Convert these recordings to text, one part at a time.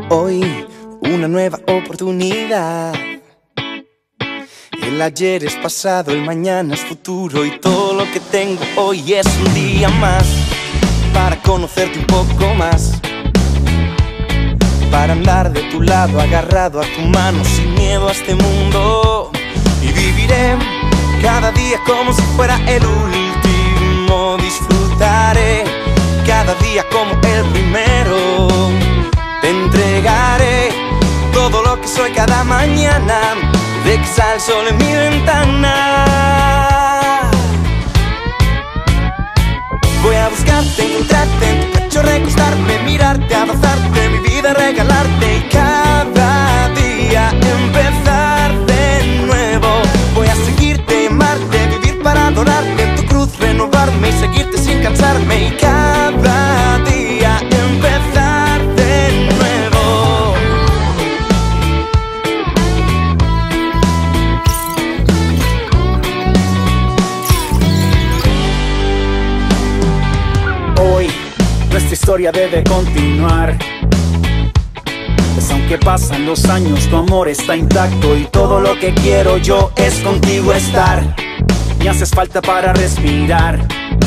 Hoy una nueva oportunidad. El ayer es pasado, el mañana es futuro, y todo lo que tengo hoy es un día más para conocerte un poco más, para andar de tu lado, agarrado a tu mano, sin miedo a este mundo. Y viviré cada día como si fuera el último. Disfrutaré cada día como el primero. Te entregaré todo lo que soy cada mañana, de que sale el sol en mi ventana. Voy a buscarte, encontrarte en tu pecho, recostarme, mirarte, abrazarte, mi vida regalarte, y cada día empezar de nuevo. Voy a seguirte, amarte, vivir para adorarte, en tu cruz renovarme y seguirte sin cansarme, y cada día empezar de nuevo. Hoy nuestra historia debe continuar, pues aunque pasan los años tu amor está intacto, y todo lo que quiero yo es contigo estar. Me haces falta para respirar,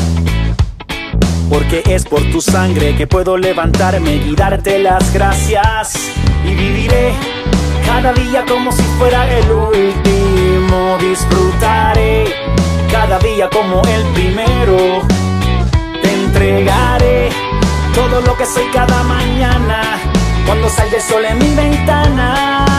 porque es por tu sangre que puedo levantarme y darte las gracias. Y viviré cada día como si fuera el último. Disfrutaré cada día como el primero. Te entregaré todo lo que soy cada mañana, cuando sale el sol en mi ventana.